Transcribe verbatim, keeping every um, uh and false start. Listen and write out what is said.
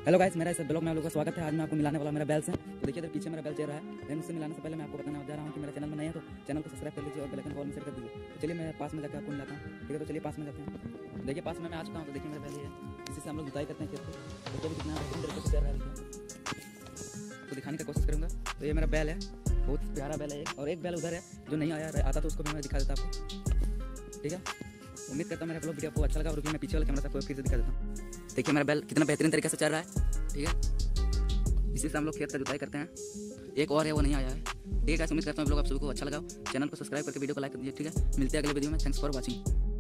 Hello guys, मेरा इस blog में आप लोगों का स्वागत है। आज मैं आपको मिलाने वाला मेरा बैल से। तो देखिए इधर पीछे मेरा बैल चल रहा है, लेकिन उससे मिलाने से पहले मैं आपको बताना जा रहा हूँ कि मेरा चैनल में नया है तो चैनल को सब्सक्राइब कर लीजिए और बेल आइकन कॉल में शेयर कर दीजिए। तो चलिए मैं पास में जाकर आपको मिलाता हूँ। ठीक है, तो चलिए पास में जाते हैं। देखिए पास में मैं आ चुका हूँ। तो देखिए मेरा बैल है, इसी से हम लोग जुताई करते हैं खेत को। देखिए कितना बेहतरीन तरीके से तैयार है, तो दिखाने की कोशिश करूँगा। तो ये मेरा बैल है, बहुत प्यारा बैल है। और एक बैल उधर है जो नहीं आया आता, तो उसको भी मैं दिखा देता आपको। ठीक है, उम्मीद करता हूँ मेरा ब्लॉग वीडियो आपको अच्छा लगा। और मैं पीछे वाला कैमरा आपको फिर से दिखा देता हूँ। देखिए मेरा बैल कितना बेहतरीन तरीके से चल रहा है। ठीक है, इसी से हम लोग खेत का जुताई करते हैं। एक और है, वो नहीं आया है। ठीक है, उम्मीद करता हूँ ब्लॉग आप सभी को अच्छा लगा। चैनल को सब्सक्राइब करके वीडियो को लाइक कर दीजिए। ठीक है, मिलते हैं अगले वीडियो में। Thanks for watching.